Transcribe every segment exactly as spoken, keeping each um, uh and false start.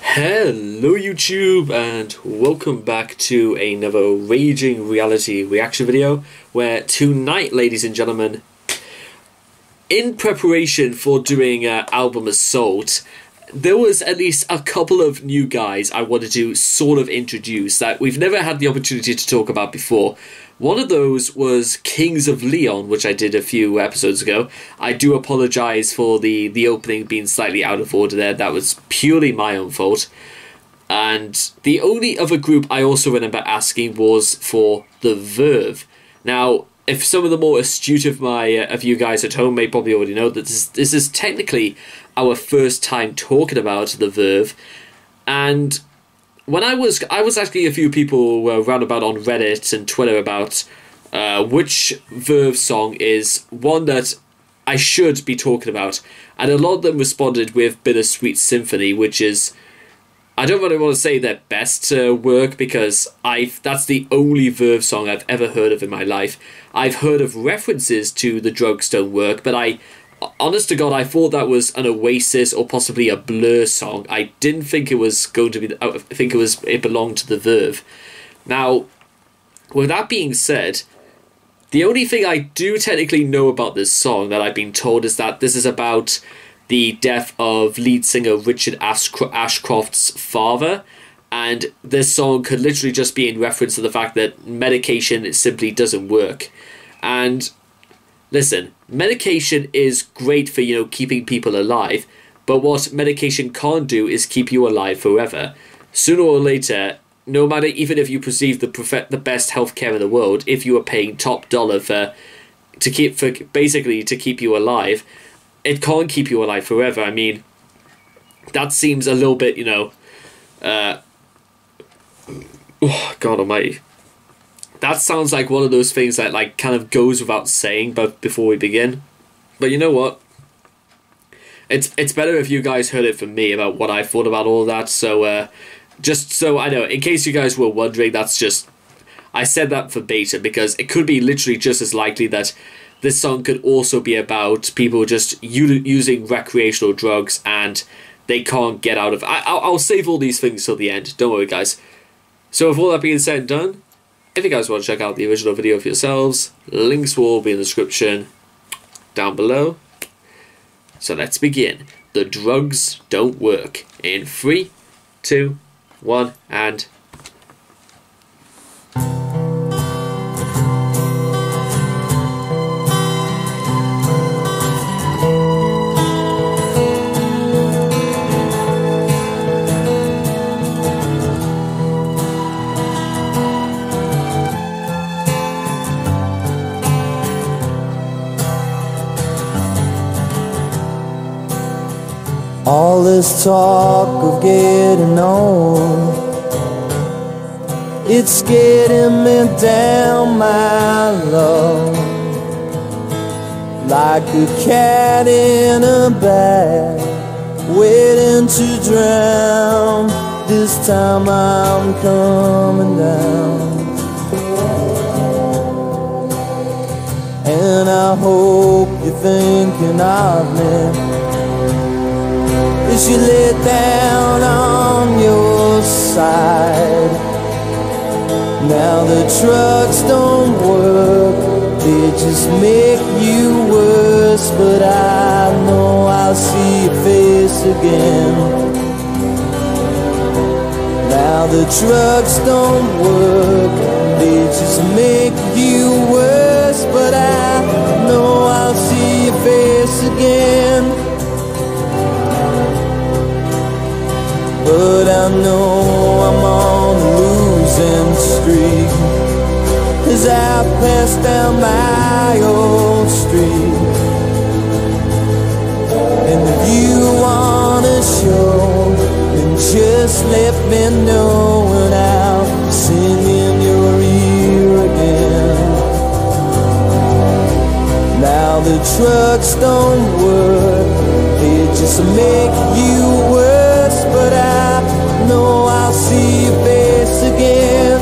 Hello YouTube, and welcome back to another Raging Reality reaction video, where tonight, ladies and gentlemen, in preparation for doing uh, Album Assault, there was at least a couple of new guys I wanted to sort of introduce that we've never had the opportunity to talk about before. One of those was Kings of Leon, which I did a few episodes ago. I do apologise for the, the opening being slightly out of order there. That was purely my own fault. And the only other group I also remember asking was for the Verve. Now, if some of the more astute of my uh, of you guys at home may probably already know that this, this is technically our first time talking about the Verve. And when I was I was asking a few people uh, round about on Reddit and Twitter about uh, which Verve song is one that I should be talking about, and a lot of them responded with Bittersweet Symphony, which is, I don't really want to say their best uh, work, because I've that's the only Verve song I've ever heard of in my life. I've heard of references to the Drugs Don't Work, but I, honest to God, I thought that was an Oasis or possibly a Blur song. I didn't think it was going to be. I think it was it belonged to the Verve. Now, with that being said, the only thing I do technically know about this song that I've been told is that this is about the death of lead singer Richard Ashcroft's father, and this song could literally just be in reference to the fact that medication simply doesn't work. And listen, medication is great for, you know, keeping people alive, but what medication can't do is keep you alive forever. Sooner or later, no matter, even if you perceive the prof- the best healthcare in the world, if you are paying top dollar for to keep for basically to keep you alive, it can't keep you alive forever. I mean, that seems a little bit, you know, uh, oh, God almighty. That sounds like one of those things that, like, kind of goes without saying but before we begin. But you know what? It's it's better if you guys heard it from me about what I thought about all of that. So, uh, just so I know, in case you guys were wondering, that's just, I said that verbatim because it could be literally just as likely that this song could also be about people just u- using recreational drugs and they can't get out of it. I- I'll-, I'll save all these things till the end. Don't worry, guys. So with all that being said and done, if you guys want to check out the original video for yourselves, links will all be in the description down below. So let's begin. The Drugs Don't Work. In three, two, one, and... All this talk of getting on, it's getting me down, my love, like a cat in a bag, waiting to drown. This time I'm coming down, and I hope you're thinking of me as you lay down on your side. Now the drugs don't work, they just make you worse, but I know I'll see your face again. Now the drugs don't work, they just make you worse, but I know I'll see your face again. But I know I'm on a losing streak as I pass down my old street. And if you wanna show, then just let me know, and I'll sing in your ear again. Now the drugs don't work, they just make you worse, but I know I'll see your face again.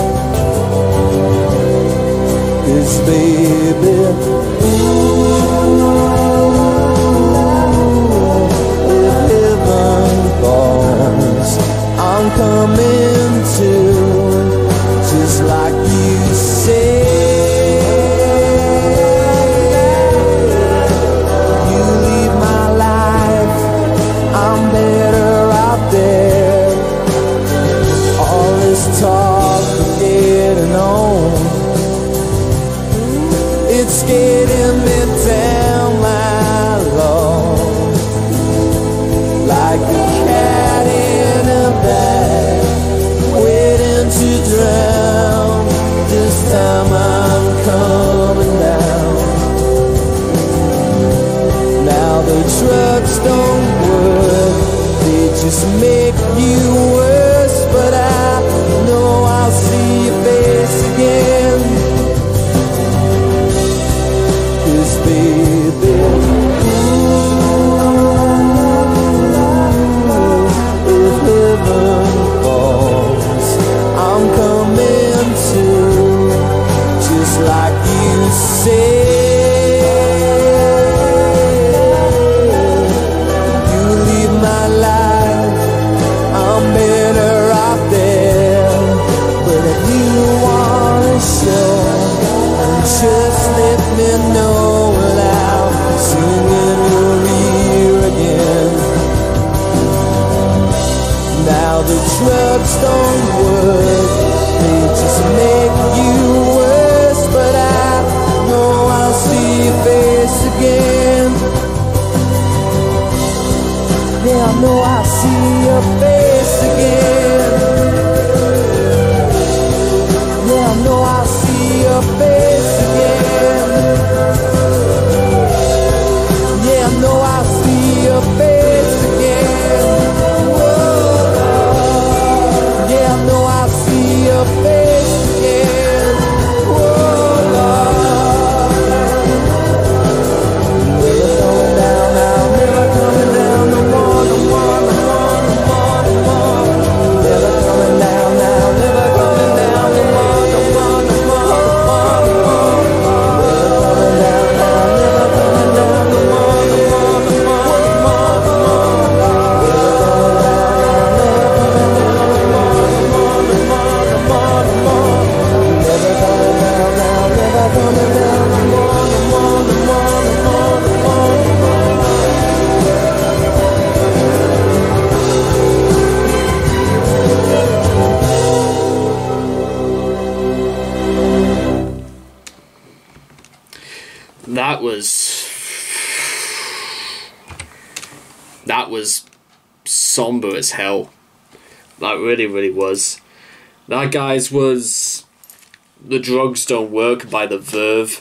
'Cause baby, ooh, if heaven falls, drugs don't work, they just make you worse. But I know I'll see your face again, 'cause baby, ooh, if heaven falls, I'm coming to, just like you say. Just let me know without singing your ear again. Now the drugs don't work, they just make you worse. But I know I'll see your face again. Yeah, I know I'll see your face again. Yeah, I know I'll see your face again. Yeah, I know I'll see your face again. Whoa. Yeah, I know I'll see your face again. Whoa. Never coming down now, never coming down no more, no more, no more, no more, no more. Never coming down now, never coming down no more, no more, no more, no more, no more. Never coming down now, never coming down no more, no more, no more, no more, no more. Never coming down now, never coming down no more, no more, no more, no more, no more. Never coming down now, never coming down no more, no more, no more, no more, no more, no more. That was that was somber as hell. That really, really was. That, guys, was The Drugs Don't Work by the Verve.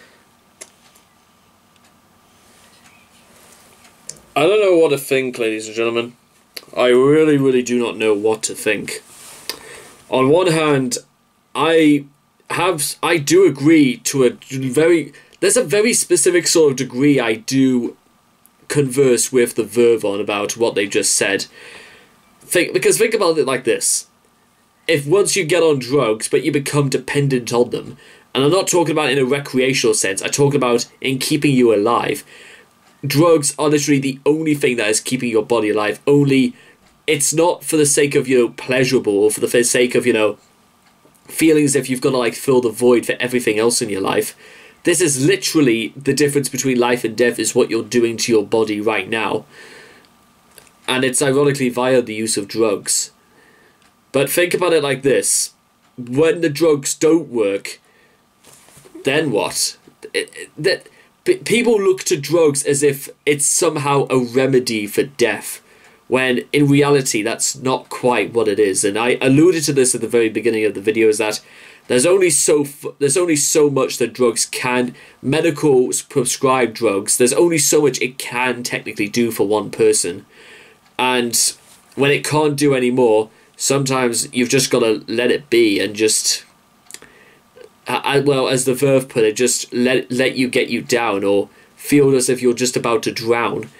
I don't know what to think, ladies and gentlemen. I really, really do not know what to think. On one hand, I have I do agree to a very there's a very specific sort of degree I do converse with the Verve on about what they just said. Think because think about it like this. If once you get on drugs but you become dependent on them, and I'm not talking about in a recreational sense, I'm talking about in keeping you alive. Drugs are literally the only thing that is keeping your body alive. Only it's not for the sake of, you know, pleasurable or for the sake of, you know, feeling as if you've got to like fill the void for everything else in your life. This is literally the difference between life and death is what you're doing to your body right now. And it's ironically via the use of drugs. But think about it like this. When the drugs don't work, then what? It, it, that p- people look to drugs as if it's somehow a remedy for death, when in reality that's not quite what it is. And I alluded to this at the very beginning of the video, is that there's only so f- there's only so much that drugs can, medical prescribed drugs, there's only so much it can technically do for one person. And when it can't do any more, sometimes you've just got to let it be and just, uh, well, as the Verve put it, just let let you get you down or feel as if you're just about to drown.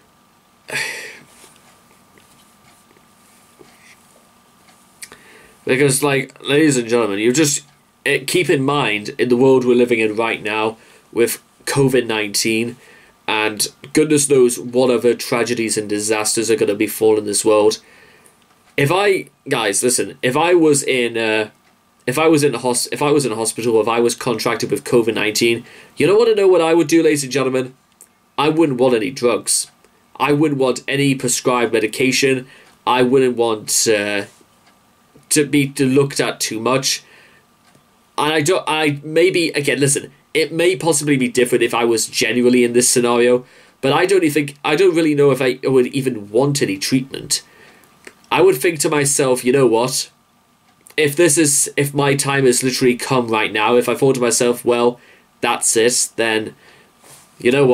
Because, like, ladies and gentlemen, you just uh, keep in mind, in the world we're living in right now, with COVID nineteen, and goodness knows what other tragedies and disasters are going to befall in this world. If I, guys, listen, if I was in, uh, if I was in a hos- if I was in a hospital, or if I was contracted with COVID nineteen, you know what I know what I would do, ladies and gentlemen? I wouldn't want any drugs. I wouldn't want any prescribed medication. I wouldn't want uh, to be to looked at too much. And I don't. I maybe again. Listen, it may possibly be different if I was genuinely in this scenario, but I don't even think. I don't really know if I would even want any treatment. I would think to myself, you know what? If this is, if my time has literally come right now, if I thought to myself, well, that's it, then, you know what?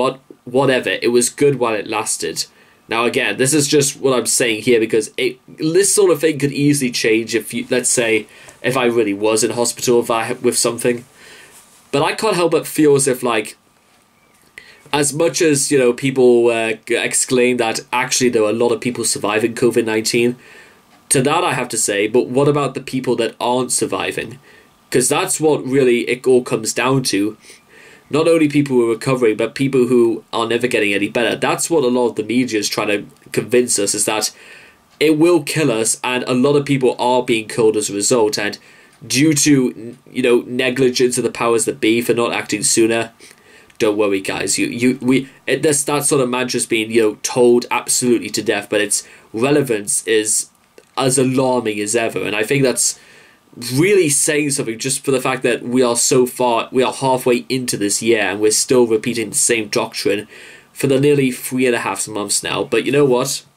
whatever, it was good while it lasted. Now again, this is just what I'm saying here because it, this sort of thing could easily change if you, let's say, if I really was in hospital if I, with something. But I can't help but feel as if, like, as much as, you know, people uh, exclaim that actually there are a lot of people surviving COVID nineteen, to that I have to say, but what about the people that aren't surviving? Because that's what really it all comes down to. Not only people who are recovering, but people who are never getting any better. That's what a lot of the media is trying to convince us, is that it will kill us, and a lot of people are being killed as a result. And due to, you know, negligence of the powers that be for not acting sooner, don't worry, guys. You, you, we. It, this that sort of mantra's being, you know, told absolutely to death, but its relevance is as alarming as ever, and I think that's really saying something just for the fact that we are so far, we are halfway into this year and we're still repeating the same doctrine for the nearly three and a half months now. But you know what?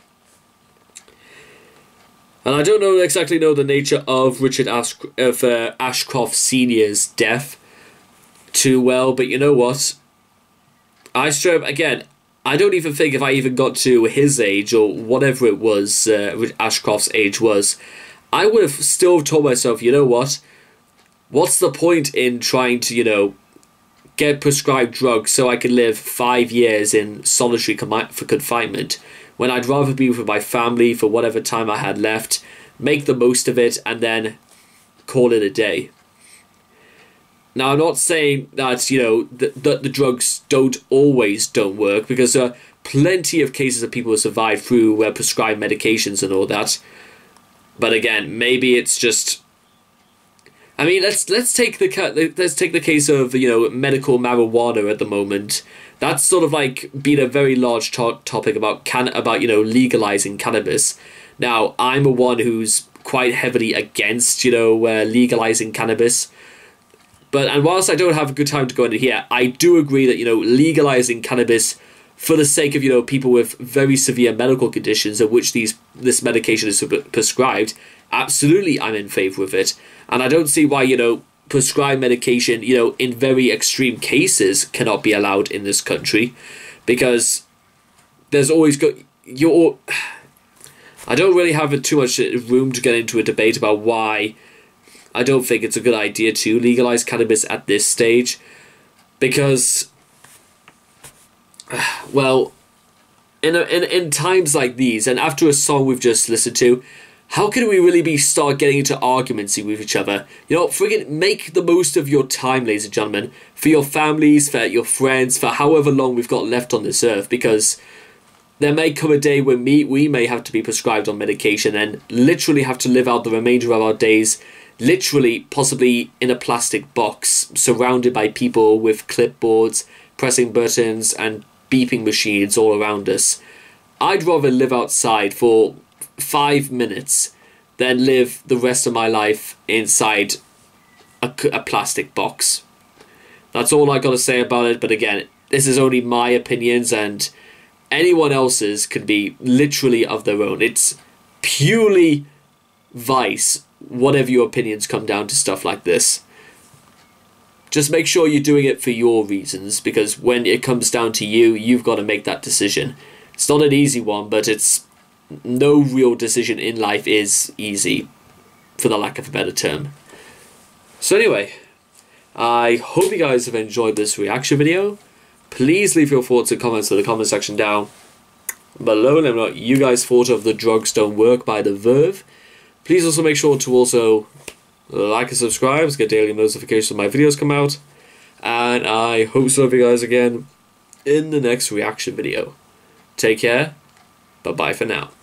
And I don't know exactly know the nature of Richard Ash of uh, Ashcroft Senior's death too well, but you know what? I strove again. I don't even think if I even got to his age or whatever it was, uh, Ashcroft's age was, I would have still told myself, you know what? What's the point in trying to, you know, get prescribed drugs so I can live five years in solitary com- for confinement when I'd rather be with my family for whatever time I had left, make the most of it, and then call it a day. Now, I'm not saying that, you know, that the, the drugs don't always don't work, because there are plenty of cases of people who survive through uh, prescribed medications and all that. But again, maybe it's just. I mean, let's let's take the let's take the case of, you know, medical marijuana at the moment. That's sort of like been a very large to- topic about can about you know legalizing cannabis. Now, I'm a one who's quite heavily against, you know uh, legalizing cannabis. But and whilst I don't have a good time to go into here, I do agree that, you know legalizing cannabis for the sake of, you know, people with very severe medical conditions of which these this medication is prescribed, absolutely I'm in favour of it. And I don't see why, you know, prescribed medication, you know, in very extreme cases cannot be allowed in this country, because there's always go you're I don't really have too much room to get into a debate about why I don't think it's a good idea to legalise cannabis at this stage, because well, in, a, in in times like these, and after a song we've just listened to, how can we really be start getting into arguments with each other? You know, friggin' make the most of your time, ladies and gentlemen, for your families, for your friends, for however long we've got left on this earth, because there may come a day when me, we may have to be prescribed on medication and literally have to live out the remainder of our days, literally, possibly in a plastic box, surrounded by people with clipboards, pressing buttons, and beeping machines all around us. I'd rather live outside for five minutes than live the rest of my life inside a, a plastic box. That's all I gotta say about it, but again, this is only my opinions, and anyone else's can be literally of their own. It's purely vice, whatever your opinions come down to stuff like this. Just make sure you're doing it for your reasons, because when it comes down to you, you've got to make that decision. It's not an easy one, but it's no real decision in life is easy, for the lack of a better term. So anyway, I hope you guys have enjoyed this reaction video. Please leave your thoughts and comments in the comment section down below. Let me know what you guys thought of The Drugs Don't Work by the Verve. Please also make sure to also like and subscribe to get daily notifications when my videos come out. And I hope to see you guys again in the next reaction video. Take care. Bye bye for now.